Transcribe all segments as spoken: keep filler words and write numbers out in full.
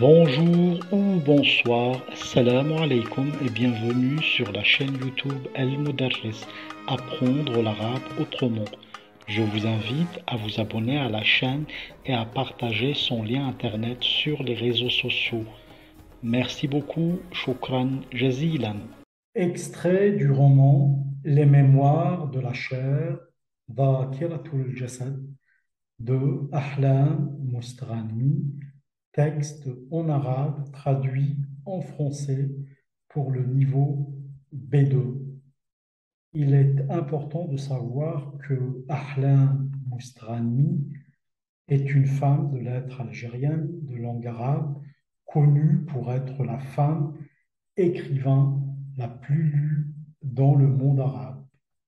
Bonjour ou bonsoir, assalamu alaikum et bienvenue sur la chaîne YouTube El Mudarris, apprendre l'arabe autrement. Je vous invite à vous abonner à la chaîne et à partager son lien internet sur les réseaux sociaux. Merci beaucoup, shukran jazilan. Extrait du roman Les Mémoires de la chair, Dhakiratul Jasad, de Ahlam Mostrani, texte en arabe traduit en français pour le niveau B deux. Il est important de savoir que Ahlam Mostrani est une femme de lettres algérienne de langue arabe, connue pour être la femme écrivain la plus lue dans le monde arabe.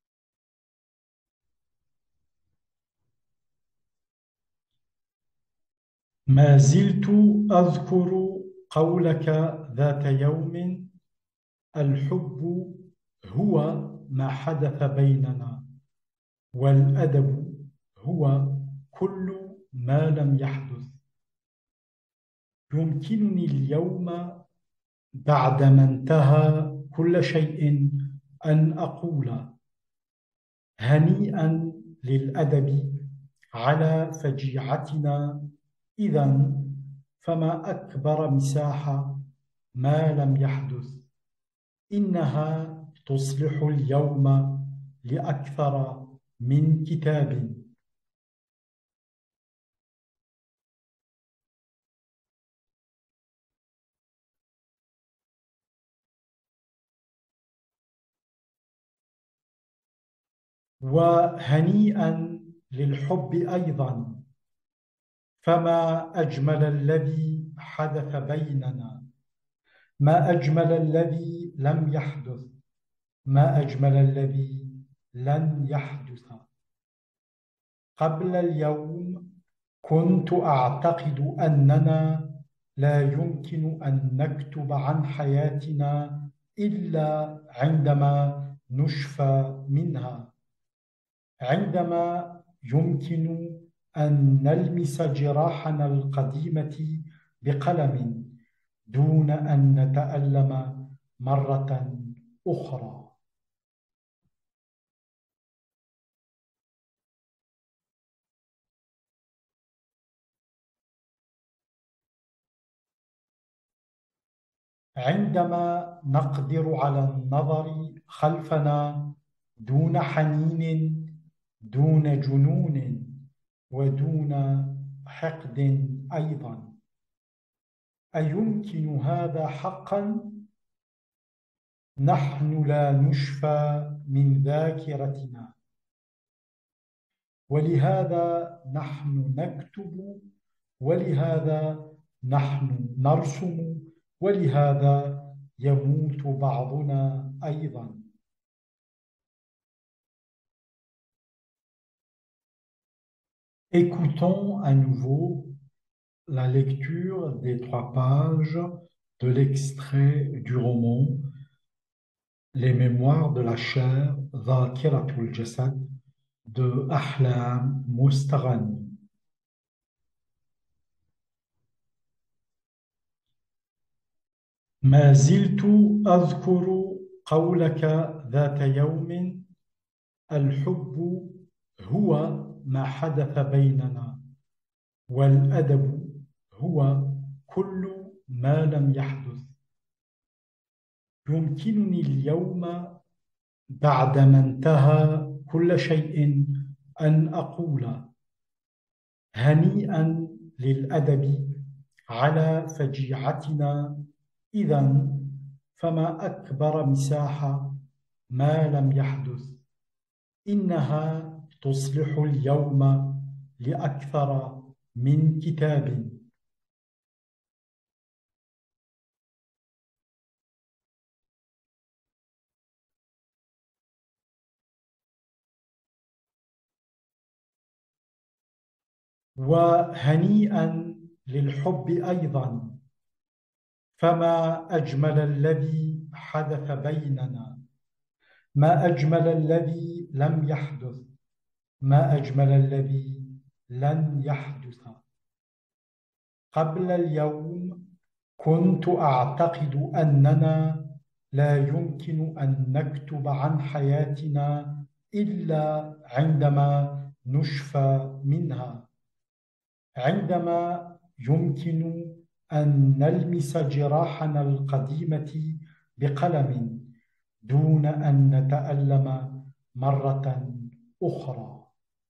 ما زلت أذكر قولك ذات يوم الحب هو ما حدث بيننا والأدب هو كل ما لم يحدث. يمكنني اليوم بعدما انتهى كل شيء أن أقول هنيئا للأدب على فجيعتنا. إذا فما أكبر مساحة ما لم يحدث. إنها تصلح اليوم لأكثر من كتاب. وهنيئا للحب أيضا. فما أجمل الذي حدث بيننا، ما أجمل الذي لم يحدث، ما أجمل الذي لن يحدث. قبل اليوم كنت أعتقد أننا لا يمكن أن نكتب عن حياتنا إلا عندما نشفى منها، عندما يمكن أن نلمس جراحنا القديمة بقلم دون أن نتألم مرة أخرى. عندما نقدر على النظر خلفنا دون حنين، دون جنون، ودون حقد أيضا. أيمكن هذا حقا؟ نحن لا نشفى من ذاكرتنا، ولهذا نحن نكتب، ولهذا نحن نرسم، ولهذا يموت بعضنا أيضا. Écoutons à nouveau la lecture des trois pages de l'extrait du roman Les Mémoires de la chair, Dhakiratul Jasad, de Ahlam Mostaghani. ما زلت أذكر قولك ذات يوم الحب هو ما حدث بيننا والأدب هو كل ما لم يحدث. يمكنني اليوم بعدما انتهى كل شيء أن أقول هنيئا للأدب على فجيعتنا. إذا فما أكبر مساحة ما لم يحدث. إنها تصلح اليوم لأكثر من كتاب. وهنيئا للحب أيضا. فما أجمل الذي حدث بيننا، ما أجمل الذي لم يحدث، ما أجمل الذي لن يحدث. قبل اليوم كنت أعتقد أننا لا يمكن أن نكتب عن حياتنا إلا عندما نشفى منها، عندما يمكن أن نلمس جراحنا القديمة بقلم دون أن نتألم مرة أخرى.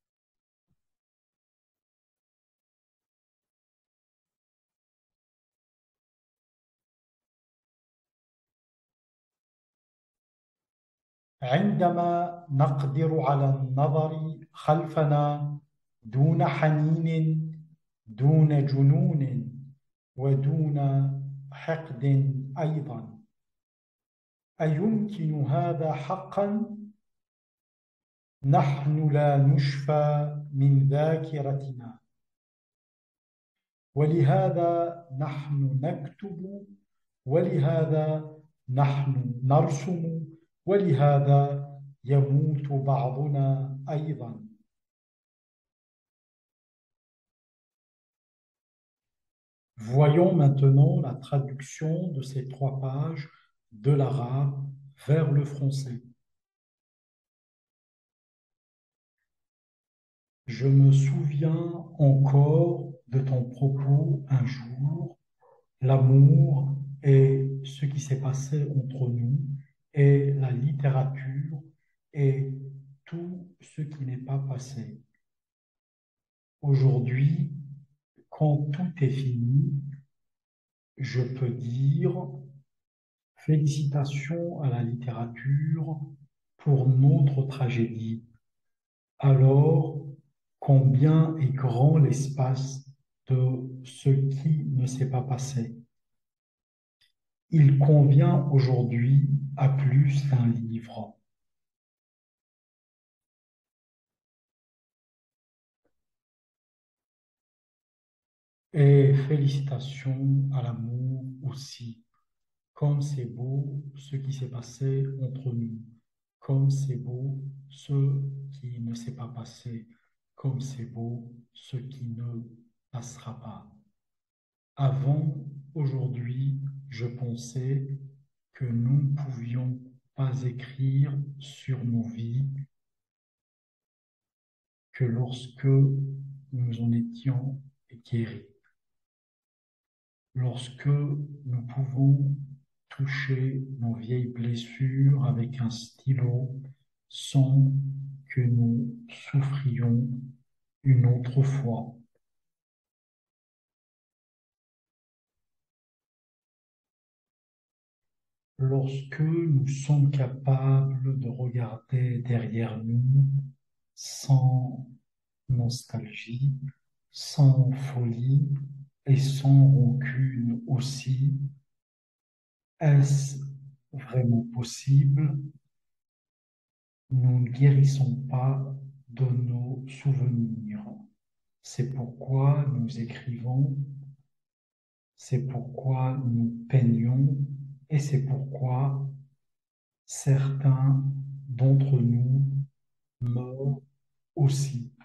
عندما نقدر على النظر خلفنا دون حنين، دون جنون، ودون حقد أيضا. أيمكن هذا حقا؟ نحن لا نشفى من ذاكرتنا، ولهذا نحن نكتب، ولهذا نحن نرسم، ولهذا يموت بعضنا أيضا. Voyons maintenant la traduction de ces trois pages de l'arabe vers le français. Je me souviens encore de ton propos un jour, l'amour et ce qui s'est passé entre nous, et la littérature et tout ce qui n'est pas passé. Aujourd'hui, quand tout est fini, je peux dire félicitations à la littérature pour notre tragédie. Alors, combien est grand l'espace de ce qui ne s'est pas passé. Il convient aujourd'hui à plus d'un livre. Et félicitations à l'amour aussi. Comme c'est beau ce qui s'est passé entre nous. Comme c'est beau ce qui ne s'est pas passé. Comme c'est beau ce qui ne passera pas. Avant, aujourd'hui, je pensais que nous ne pouvions pas écrire sur nos vies que lorsque nous en étions guéris. Lorsque nous pouvons toucher nos vieilles blessures avec un stylo sans que nous souffrions une autre fois. Lorsque nous sommes capables de regarder derrière nous sans nostalgie, sans folie et sans rancune aussi, est-ce vraiment possible? Nous ne guérissons pas de nos souvenirs. C'est pourquoi nous écrivons, c'est pourquoi nous peignons et c'est pourquoi certains d'entre nous meurent aussi.